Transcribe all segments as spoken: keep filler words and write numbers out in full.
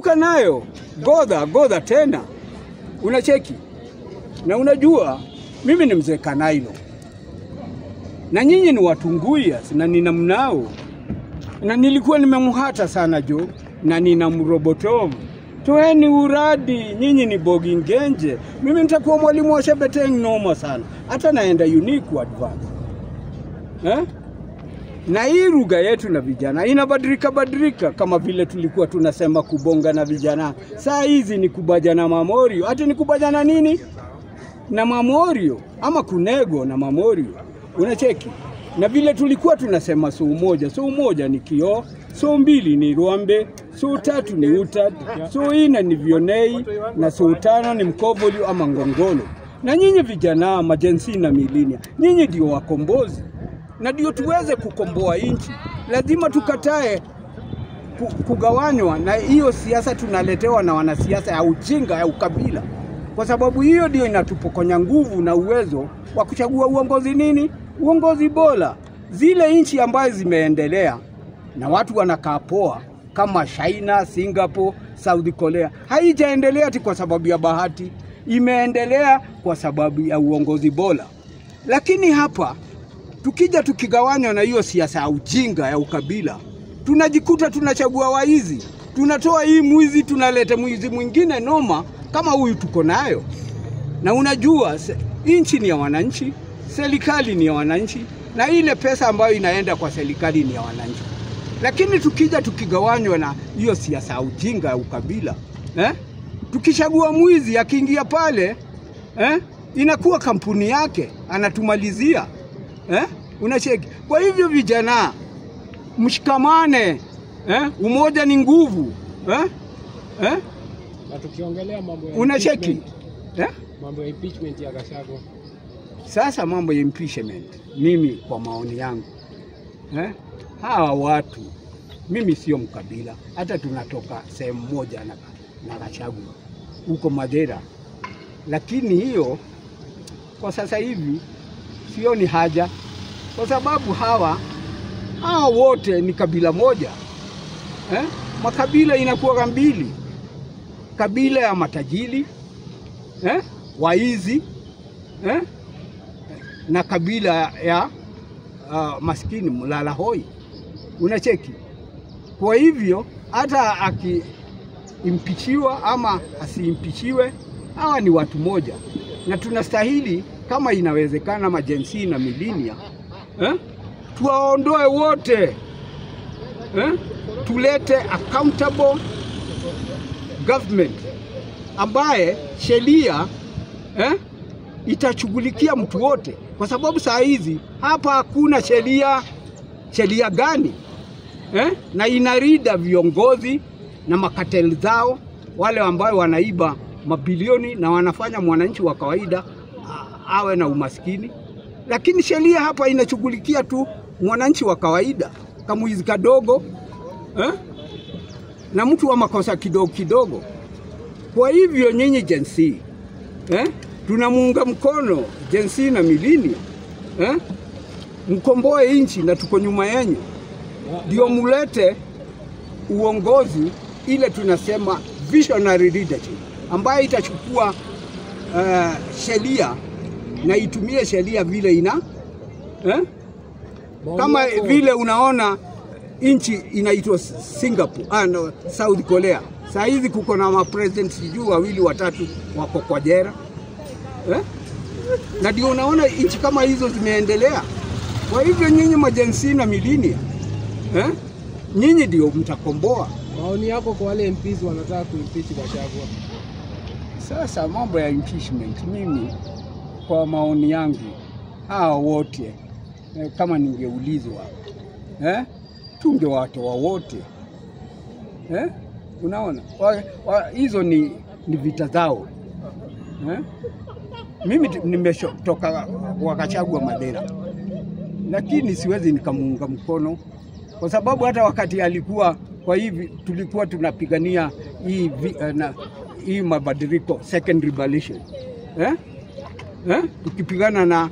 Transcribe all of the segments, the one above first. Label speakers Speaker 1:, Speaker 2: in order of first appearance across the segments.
Speaker 1: Tunachipuka nayo godha godha tena, unacheki. Na unajua mimi ni mzee Kanailo na nyinyi ni Watunguya na nina mnao, na nilikuwa nimemhata sana jo na nina mrobotomu. Toeni uradi, nyinyi ni Bogi Ngenje. Mimi nitakuwa mwalimu wa Shebeteng noma sana. Hata naenda unique advance. Eh? Na hii lugha yetu na vijana inabadilika badilika, kama vile tulikuwa tunasema kubonga na vijana. Saa hizi ni kubaja na mamorio. Hata ni kubaja na nini? Na mamorio ama kunego na mamorio. Unacheki? Na vile tulikuwa tunasema suu moja, suu moja ni kio, suu mbili ni Rwambe, suu tatu ni Utad, suu ina ni Vionei, na suu tano ni Mkovoli ama Ngongolo. Na nyinyi vijana majensi na milinia, nyinyi ndio wakombozi. Na ndio tuweze kukomboa nchi, lazima tukatae kugawanywa na hiyo siasa tunaletewa na wanasiasa ya ujinga ya ukabila. Kwa sababu hiyo ndio inatupokonya nguvu na uwezo wa kuchagua uongozi nini? Uongozi bora. Zile nchi ambazo zimeendelea na watu wanakaa poa kama China, Singapore, South Korea, haijaendelea ati kwa sababu ya bahati, imeendelea kwa sababu ya uongozi bora. Lakini hapa tukija tukigawanywa na hiyo siasa ya ujinga ya ukabila, tunajikuta tunachagua waizi. Tunatoa hii mwizi tunaleta mwizi mwingine noma kama huyu tuko nayo. Na unajua nchi ni ya wananchi, serikali ni ya wananchi, na ile pesa ambayo inaenda kwa serikali ni ya wananchi. Lakini tukija tukigawanywa na hiyo siasa ya ujinga ya ukabila, eh? Tukichagua mwizi akiingia pale, eh? Inakuwa kampuni yake, anatumalizia. Eh? Unacheki. Kwa hivyo vijana, mshikamane, eh? Umoja ni nguvu, eh? Eh?
Speaker 2: Na tukiongelea mambo ya
Speaker 1: unacheki, eh?
Speaker 2: Mambo ya impeachment ya Gachagua.
Speaker 1: Sasa mambo ya impeachment, mimi kwa maoni yangu, eh? Hawa watu, mimi sio mkabila, hata tunatoka sehemu moja na na Gachagua huko Madera. Lakini hiyo kwa sasa hivi sio ni haja, kwa sababu hawa hawa wote ni kabila moja. Eh? Makabila inakuwa mbili. Kabila ya matajiri, eh? Waizi, eh? Na kabila ya uh, maskini mlala hoi. Unacheki. Kwa hivyo hata akiimpichiwa ama asiimpichiwe, hawa ni watu moja. Na tunastahili kama inawezekana majensi na milinia, eh? Tuwaondoe wote, eh? Tulete accountable government ambaye sheria, eh? Itachughulikia mtu wote. Kwa sababu saa hizi hapa hakuna sheria. Sheria gani? Eh? Na inarida viongozi na makateli zao, wale ambao wanaiba mabilioni na wanafanya mwananchi wa kawaida awe na umaskini. Lakini sheria hapa inachughulikia tu mwananchi wa kawaida, kamuizi kadogo, eh? Na mtu wa makosa kidogo kidogo. Kwa hivyo nyinyi jensi, eh? Tunamuunga mkono jensi na milinia, eh? Mkomboe nchi na tuko nyuma yenu. Ndio mulete uongozi ile tunasema visionary leadership, ambayo itachukua uh, sheria na itumie sheria vile ina, eh? Kama vile unaona nchi inaitwa Singapore, ah, no, South Korea. Saa hizi kuko na mapresident sijui wawili watatu wako kwa jela, eh? Na ndio unaona nchi kama hizo zimeendelea. Kwa hivyo nyinyi majensi na milinia, eh? Nyinyi ndio mtakomboa.
Speaker 2: Maoni yako kwa wale M Ps wanataka kuimpeach Gachagua?
Speaker 1: Sasa mambo ya impeachment, mimi kwa maoni yangu hawa wote, eh, kama ningeulizwa, eh? Tungewatoa wote. Eh? Unaona? Wa, wa, hizo ni, ni vita zao. Eh? Mimi nimetoka Gachagua Madera, lakini siwezi nikamuunga mkono kwa sababu hata wakati alikuwa kwa hivi tulikuwa tunapigania hii uh, na hii mabadiliko second revolution, eh? Eh? Tukipigana na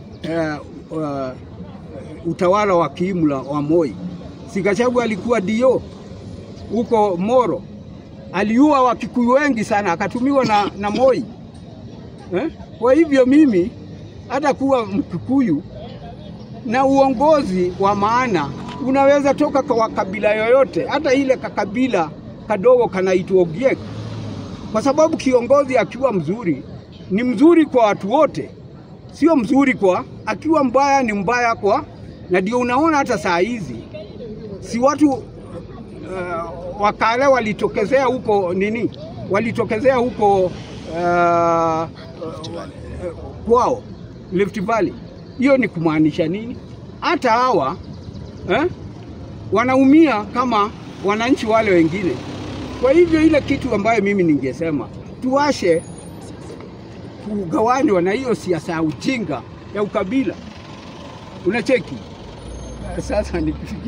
Speaker 1: uh, uh, utawala wa kiimla wa Moi. Si Gachagua alikuwa dio huko Moro, aliua Wakikuyu wengi sana, akatumiwa na, na Moi eh? Kwa hivyo mimi hata kuwa Mkikuyu na uongozi wa maana unaweza toka kwa kabila yoyote, hata ile kakabila kadogo kanaitwa Ogiek, kwa sababu kiongozi akiwa mzuri ni mzuri kwa watu wote, sio mzuri kwa, akiwa mbaya ni mbaya kwa. Na ndio unaona hata saa hizi si watu uh, wakale walitokezea huko nini, walitokezea huko uh, uh, kwao Rift Valley. Hiyo ni kumaanisha nini? Hata hawa eh, wanaumia kama wananchi wale wengine. Kwa hivyo ile kitu ambayo mimi ningesema tuwashe kugawanywa na hiyo siasa ya ujinga ya ukabila. Unacheki sasa ni